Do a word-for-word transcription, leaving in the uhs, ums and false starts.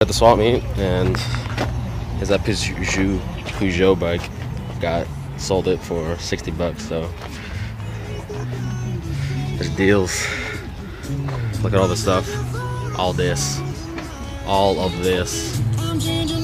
At the swap meet, and is that Peugeot Peugeot bike. Got sold it for sixty bucks. So there's deals. Look at all this stuff. All this. All of this.